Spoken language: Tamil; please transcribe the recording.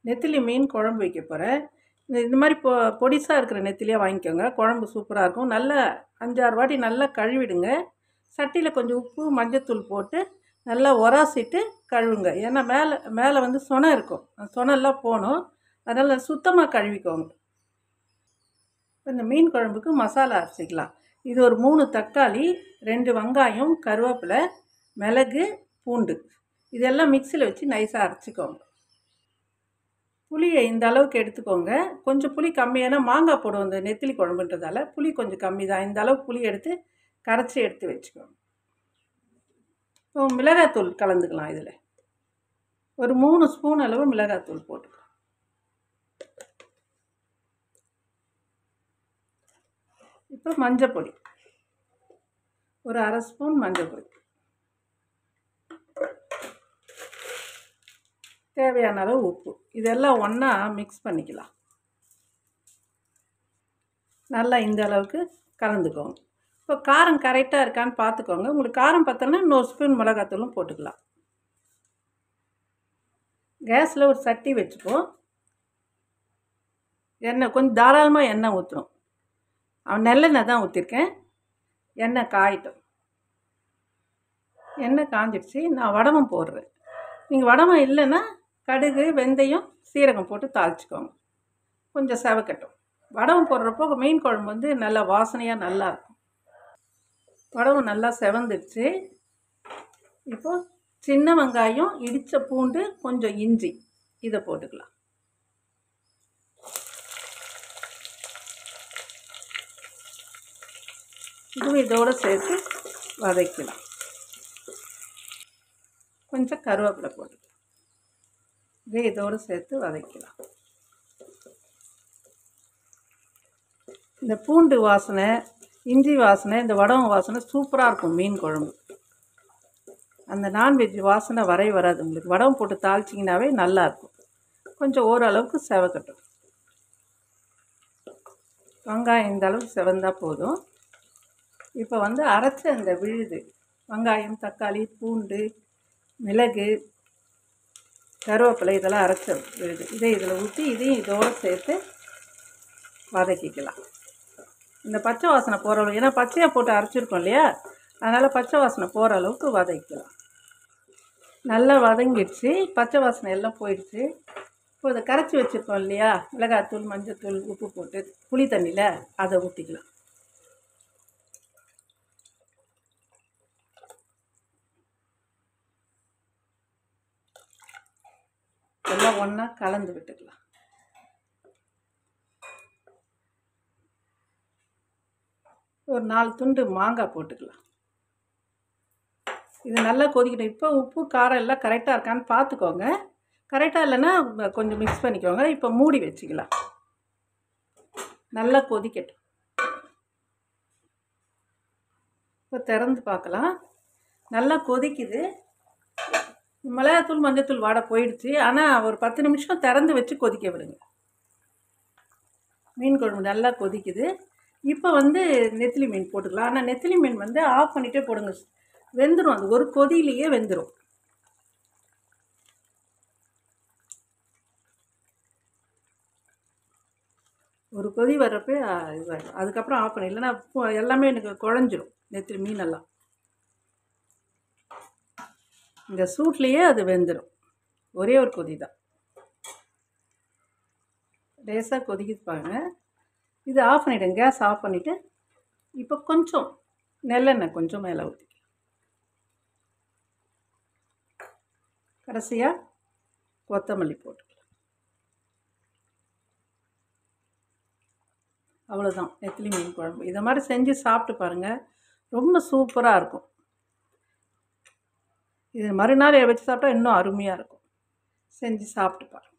நெத்திலி மீன் குழம்பு வைக்க போகிறேன். இந்த மாதிரி பொடிசாக இருக்கிற நெத்திலியாக வாங்கிக்கோங்க. குழம்பு சூப்பராக இருக்கும். நல்லா 5-6 வாட்டி நல்லா கழுவிடுங்க. சட்டியில் கொஞ்சம் உப்பு மஞ்சத்தூள் போட்டு நல்லா உராசிட்டு கழுவுங்க. ஏன்னா மேலே மேலே வந்து சொனை இருக்கும், சொனெல்லாம் போகணும். அதனால் சுத்தமாக கழுவிக்கோங்க. இந்த மீன் குழம்புக்கு மசாலா அரைச்சிக்கலாம். இது ஒரு 3 தக்காளி, 2 வெங்காயம், கருவேப்பிலை, மிளகு, பூண்டு இதெல்லாம் மிக்சியில் வச்சு நைஸாக அரைச்சிக்கோங்க. புளியை இந்த அளவுக்கு எடுத்துக்கோங்க. கொஞ்சம் புளி கம்மியான மாங்காய் போடுவோம் இந்த நெத்திலி குழம்புன்றதால புளி கொஞ்சம் கம்மி தான். இந்த அளவுக்கு புளி எடுத்து கரைச்சி எடுத்து வச்சுக்கோங்க. இப்போ மிளகாத்தூள் கலந்துக்கலாம். இதில் ஒரு 3 ஸ்பூன் அளவு மிளகாத்தூள் போட்டுக்கலாம். இப்போ மஞ்சள் பொடி ஒரு 1/2 ஸ்பூன் மஞ்சள் பொடி, தேவையான அளவு உப்பு, இதெல்லாம் ஒன்றா மிக்ஸ் பண்ணிக்கலாம். நல்லா இந்த அளவுக்கு கலந்துக்கோங்க. இப்போ காரம் கரெக்டாக இருக்கான்னு பார்த்துக்கோங்க. உங்களுக்கு காரம் பத்தலைன்னா இன்னொரு ஸ்பூன் மிளகாத்தூளும் போட்டுக்கலாம். கேஸில் ஒரு சட்டி வச்சுப்போம். எண்ணெய் கொஞ்சம் தாராளமாக எண்ணெய் ஊற்றணும். நல்லெண்ணெய் தான் ஊற்றிருக்கேன். எண்ணெய் காயட்டும். எண்ணெய் காஞ்சிடுச்சு. நான் வடகம் போடுறேன். நீங்கள் வடகம் இல்லைன்னா கடுகு, வெந்தயம், சீரகம் போட்டு தாளிச்சிக்கோங்க. கொஞ்சம் செவக்கட்டும். வடகம் போடுறப்போ மீன் குழம்பு வந்து நல்லா வாசனையாக நல்லாயிருக்கும். வடகம் நல்லா செவந்துடுச்சு. இப்போது சின்ன வெங்காயம், இடித்த பூண்டு, கொஞ்சம் இஞ்சி இதை போட்டுக்கலாம். இதுவும் இதோடு சேர்த்து வதக்கலாம். கொஞ்சம் கருவேப்பிலை போட்டுக்கலாம். இதே இதோடு சேர்த்து வதக்கலாம். இந்த பூண்டு வாசனை, இஞ்சி வாசனை, இந்த வடகம் வாசனை சூப்பராக இருக்கும் மீன் குழம்பு. அந்த நான்வெஜ் வாசனை வராது உங்களுக்கு. வடகம் போட்டு தாளிச்சிங்கனாவே நல்லாயிருக்கும். கொஞ்சம் ஓரளவுக்கு செவக்கட்டும். வெங்காயம் இந்த அளவுக்கு செவந்தால் போதும். இப்போ வந்து அரைச்ச அந்த விழுது வெங்காயம், தக்காளி, பூண்டு, மிளகு, கருவேப்பிலை இதெல்லாம் அரைச்ச விழுது இதை இதில் ஊற்றி இதையும் இதோடு சேர்த்து வதக்கிக்கலாம். இந்த பச்சை வாசனை போகிற அளவு, ஏன்னா பச்சையாக போட்டு அரைச்சிருக்கோம் இல்லையா, அதனால் பச்சை வாசனை போகிற அளவுக்கு வதக்கிக்கலாம். நல்லா வதங்கிடுச்சு. பச்சை வாசனை எல்லாம் போயிடுச்சு. இப்போ இதை கரைச்சி வச்சுருக்கோம் இல்லையா, மிளகாத்தூள், மஞ்சத்தூள், உப்பு போட்டு புளி தண்ணியில் அதை ஊற்றிக்கலாம். எல்லாம் ஒன்றா கலந்து விட்டுக்கலாம். ஒரு 4 துண்டு மாங்காய் போட்டுக்கலாம். இது நல்லா கொதிக்கணும். இப்போ உப்பு காரம் எல்லாம் கரெக்டாக இருக்கான்னு பார்த்துக்கோங்க. கரெக்டாக இல்லைன்னா கொஞ்சம் மிக்ஸ் பண்ணிக்கோங்க. இப்போ மூடி வச்சுக்கலாம். நல்லா கொதிக்கட்டும். இப்போ திறந்து பார்க்கலாம். நல்லா கொதிக்குது. மிளகாத்தூள், மஞ்சத்தூள் வாடை போயிடுச்சு. ஆனால் ஒரு 10 நிமிஷம் திறந்து வச்சு கொதிக்க விடுங்க. மீன் குழம்பு நல்லா கொதிக்குது. இப்போ வந்து நெத்திலி மீன் போட்டுக்கலாம். ஆனால் நெத்திலி மீன் வந்து ஆஃப் பண்ணிகிட்டே போடுங்க. வெந்துடும். அது ஒரு கொதியிலேயே வெந்துடும். ஒரு கொதி வர்றப்போ இதுவாகிடும். அதுக்கப்புறம் ஆஃப் பண்ணி, இல்லைன்னா எல்லாமே எனக்கு குழஞ்சிரும் நெத்திலி மீனெல்லாம். இந்த சூட்லேயே அது வெந்துடும். ஒரே ஒரு கொதி தான். லேசாக கொதிக்குது பாருங்க. இது ஆஃப் பண்ணிவிடுங்க. கேஸ் ஆஃப் பண்ணிவிட்டு இப்போ கொஞ்சம் நெல்லெண்ணெய் கொஞ்சம் மேலே ஊற்றி, கடைசியாக கொத்தமல்லி போட்டுக்கலாம். அவ்வளோதான் நெத்திலி மீன் குழம்பு. இதை மாதிரி செஞ்சு சாப்பிட்டு பாருங்கள். ரொம்ப சூப்பராக இருக்கும். இது மறுநாள் வச்சு சாப்பிட்டா இன்னும் அருமையாக இருக்கும். செஞ்சு சாப்பிட்டு பாருங்கள்.